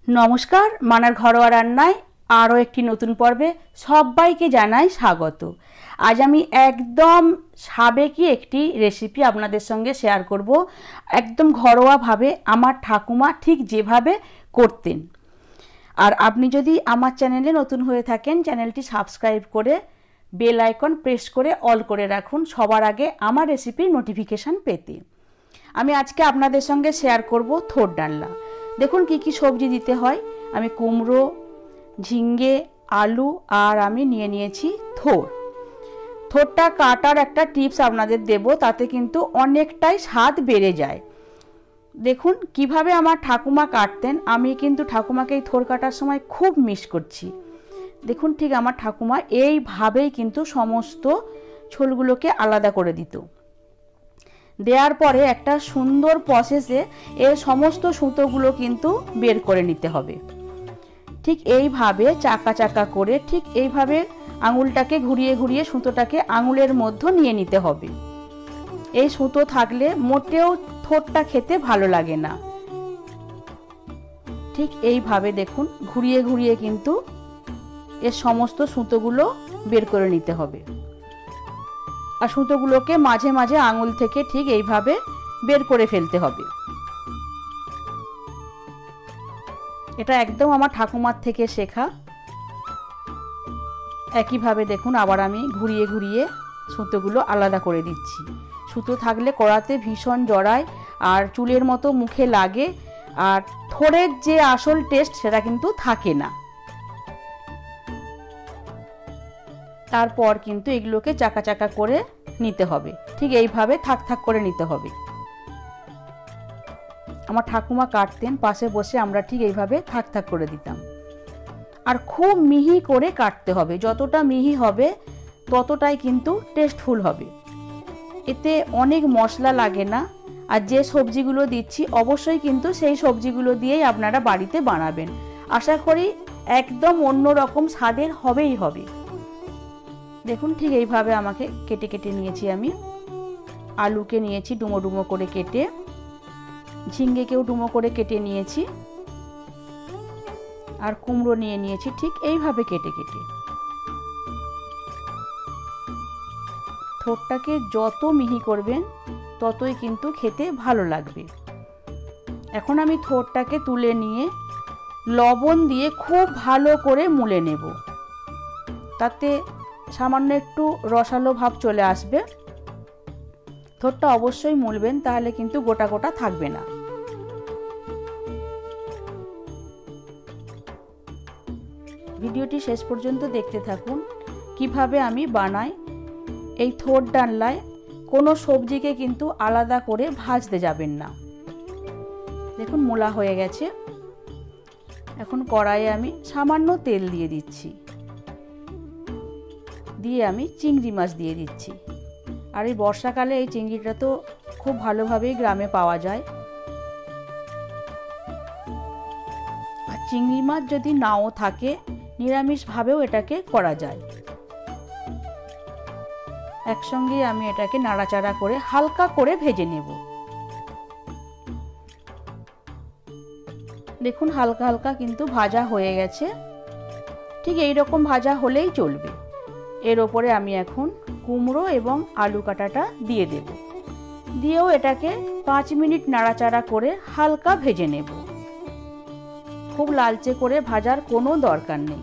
নমস্কার, মানার ঘরোয়া রান্নায় আরও একটি নতুন পর্বে সবাইকে জানাই স্বাগত। আজ আমি একদম সাবেকি একটি রেসিপি আপনাদের সঙ্গে শেয়ার করব, একদম ঘরোয়াভাবে আমার ঠাকুমা ঠিক যেভাবে করতেন। আর আপনি যদি আমার চ্যানেলে নতুন হয়ে থাকেন, চ্যানেলটি সাবস্ক্রাইব করে বেল আইকন প্রেস করে অল করে রাখুন সবার আগে আমার রেসিপির নোটিফিকেশান পেতে। আমি আজকে আপনাদের সঙ্গে শেয়ার করব থোড় ডালনা। দেখুন কি কি সবজি দিতে হয়। আমি কুমড়ো, ঝিঙ্গে, আলু আর আমি নিয়ে নিয়েছি থোড়টা কাটার একটা টিপস আপনাদের দেব, তাতে কিন্তু অনেকটাই স্বাদ বেড়ে যায়। দেখুন কিভাবে আমার ঠাকুমা কাটতেন। আমি কিন্তু ঠাকুমাকে এই থোড় কাটার সময় খুব মিস করছি। দেখুন ঠিক আমার ঠাকুমা এইভাবেই কিন্তু সমস্ত ছোলগুলোকে আলাদা করে দিত। দেওয়ার পরে একটা সুন্দর প্রসেসে এর সমস্ত সুতোগুলো কিন্তু বের করে নিতে হবে। ঠিক এইভাবে চাকা চাকা করে ঠিক এইভাবে আঙুলটাকে ঘুরিয়ে ঘুরিয়ে সুতোটাকে আঙুলের মধ্যে নিয়ে নিতে হবে। এই সুতো থাকলে মোটেও থোড়টা খেতে ভালো লাগে না। ঠিক এইভাবে দেখুন ঘুরিয়ে ঘুরিয়ে কিন্তু এর সমস্ত সুতোগুলো বের করে নিতে হবে। আর সুতোগুলোকে মাঝে মাঝে আঙুল থেকে ঠিক এইভাবে বের করে ফেলতে হবে। এটা একদম আমার ঠাকুমার থেকে শেখা। একইভাবে দেখুন আবার আমি ঘুরিয়ে ঘুরিয়ে সুতোগুলো আলাদা করে দিচ্ছি। সুতো থাকলে কড়াতে ভীষণ জড়ায় আর চুলের মতো মুখে লাগে, আর থোড়ের যে আসল টেস্ট সেটা কিন্তু থাকে না। তারপর কিন্তু এগুলোকে চাকা চাকা করে নিতে হবে। ঠিক এইভাবে থাক থাক করে নিতে হবে। আমার ঠাকুমা কাটতেন, পাশে বসে আমরা ঠিক এইভাবে থাক থাক করে দিতাম। আর খুব মিহি করে কাটতে হবে। যতটা মিহি হবে ততটাই কিন্তু টেস্টফুল হবে। এতে অনেক মশলা লাগে না। আর যে সবজিগুলো দিচ্ছি অবশ্যই কিন্তু সেই সবজিগুলো দিয়েই আপনারা বাড়িতে বানাবেন। আশা করি একদম অন্য রকম স্বাদের হবেই হবে। দেখুন ঠিক এইভাবে আমাকে কেটে কেটে নিয়েছি। আমি আলুকে নিয়েছি ডুমো ডুমো করে কেটে, ঝিঙ্গেকেও ডুমো করে কেটে নিয়েছি, আর কুমড়ো নিয়ে নিয়েছি ঠিক এইভাবে কেটে কেটে। থোড়টাকে যত মিহি করবেন ততই কিন্তু খেতে ভালো লাগবে। এখন আমি থোড়টাকে তুলে নিয়ে লবণ দিয়ে খুব ভালো করে মুলে নেব। তাতে সামান্য একটু রসালো ভাব চলে আসবে। থোড়টা অবশ্যই মুলবেন, তাহলে কিন্তু গোটা গোটা থাকবে না। ভিডিওটি শেষ পর্যন্ত দেখতে থাকুন কিভাবে আমি বানাই। এই থোড় ডালনায় কোনো সবজিকে কিন্তু আলাদা করে ভাজতে যাবেন না। দেখুন মোলা হয়ে গেছে। এখন কড়াইয়ে আমি সামান্য তেল দিয়ে দিচ্ছি। দিয়ে আমি চিংড়ি মাছ দিয়ে দিচ্ছি। আর এই বর্ষাকালে এই চিংড়িটা তো খুব ভালোভাবেই গ্রামে পাওয়া যায়। আর চিংড়ি মাছ যদি নাও থাকে নিরামিষভাবেও এটাকে করা যায়। একসঙ্গে আমি এটাকে নাড়াচাড়া করে হালকা করে ভেজে নেব। দেখুন হালকা হালকা কিন্তু ভাজা হয়ে গেছে। ঠিক এই রকম ভাজা হলেই চলবে। এর ওপরে আমি এখন কুমড়ো এবং আলু কাটাটা দিয়ে দেব। দিয়েও এটাকে 5 মিনিট নাড়াচাড়া করে হালকা ভেজে নেব। খুব লালচে করে ভাজার কোনো দরকার নেই।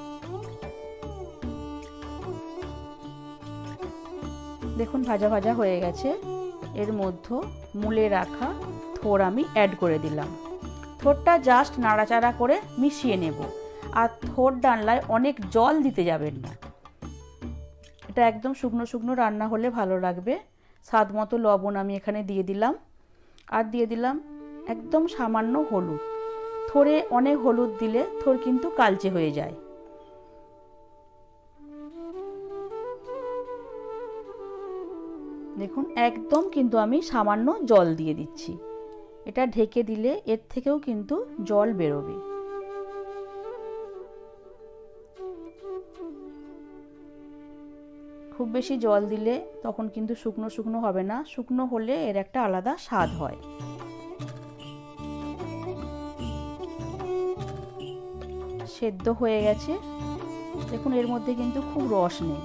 দেখুন ভাজা ভাজা হয়ে গেছে। এর মধ্যে মুলে রাখা থোড় আমি অ্যাড করে দিলাম। থোড়টা জাস্ট নাড়াচাড়া করে মিশিয়ে নেব। আর থোড় ডালনায় অনেক জল দিতে যাবেন না। এটা একদম শুকনো শুকনো রান্না হলে ভালো লাগবে। স্বাদ মতো লবণ আমি এখানে দিয়ে দিলাম। আর দিয়ে দিলাম একদম সামান্য হলুদ। থোড়ে অনেক হলুদ দিলে থোড় কিন্তু কালচে হয়ে যায়। দেখুন একদম কিন্তু আমি সামান্য জল দিয়ে দিচ্ছি। এটা ঢেকে দিলে এর থেকেও কিন্তু জল বেরোবে। খুব বেশি জল দিলে তখন কিন্তু শুকনো শুকনো হবে না। শুকনো হলে এর একটা আলাদা স্বাদ হয়। সেদ্ধ হয়ে গেছে। দেখুন এর মধ্যে কিন্তু খুব রস নেই।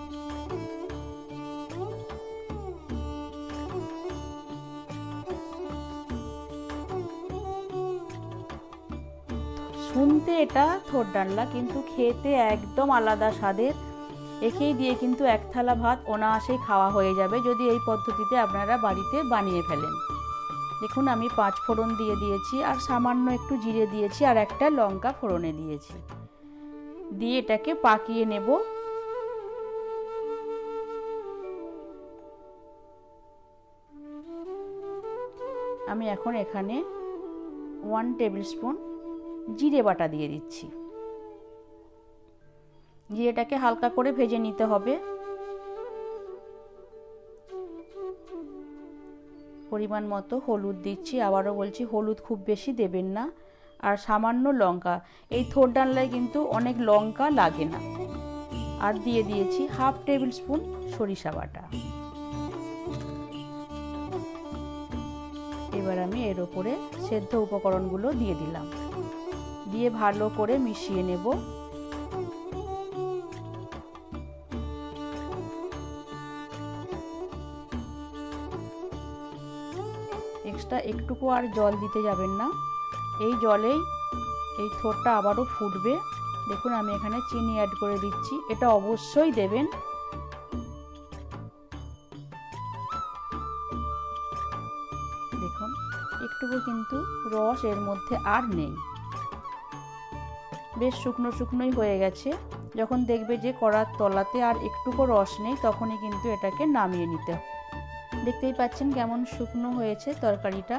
শুনতে এটা থোড় ডালনা, কিন্তু খেতে একদম আলাদা স্বাদের। একেই দিয়ে কিন্তু এক থালা ভাত অনায়াসেই খাওয়া হয়ে যাবে যদি এই পদ্ধতিতে আপনারা বাড়িতে বানিয়ে ফেলেন। দেখুন আমি 5 ফোড়ন দিয়ে দিয়েছি, আর সামান্য একটু জিরে দিয়েছি, আর একটা লঙ্কা ফোড়নে দিয়েছি। দিয়ে এটাকে পাকিয়ে নেব। আমি এখন এখানে 1 টেবিল স্পুন জিরে বাটা দিয়ে দিচ্ছি। জিরেটাকে হালকা করে ভেজে নিতে হবে। পরিমাণ মতো হলুদ দিচ্ছি, আবারও বলছি হলুদ খুব বেশি দেবেন না। আর সামান্য লঙ্কা, এই থোড় ডালনায় কিন্তু অনেক লঙ্কা লাগে না। আর দিয়ে দিয়েছি 1/2 টেবিল স্পুন সরিষা বাটা। এবার আমি এর উপরে সেদ্ধ উপকরণগুলো দিয়ে দিলাম, দিয়ে ভালো করে মিশিয়ে নেব। এক্সট্রা একটুকু আর জল দিতে যাবেন না, এই জলেই এই থোড়টা আবারও ফুটবে। দেখুন আমি এখানে চিনি অ্যাড করে দিচ্ছি, এটা অবশ্যই দেবেন। দেখুন একটুকু কিন্তু রস এর মধ্যে আর নেই, বেশ শুকনো শুকনোই হয়ে গেছে। যখন দেখবে যে কড়ার তলাতে আর একটুকু রস নেই, তখনই কিন্তু এটাকে নামিয়ে নিতে হবে। দেখতেই পাচ্ছেন কেমন শুকনো হয়েছে তরকারিটা,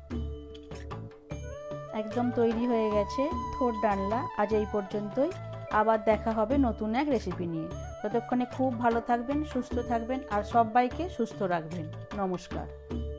একদম তৈরি হয়ে গেছে থোড় ডালনা। আজ এই পর্যন্তই, আবার দেখা হবে নতুন এক রেসিপি নিয়ে। ততক্ষণে খুব ভালো থাকবেন, সুস্থ থাকবেন, আর সবাইকে সুস্থ রাখবেন। নমস্কার।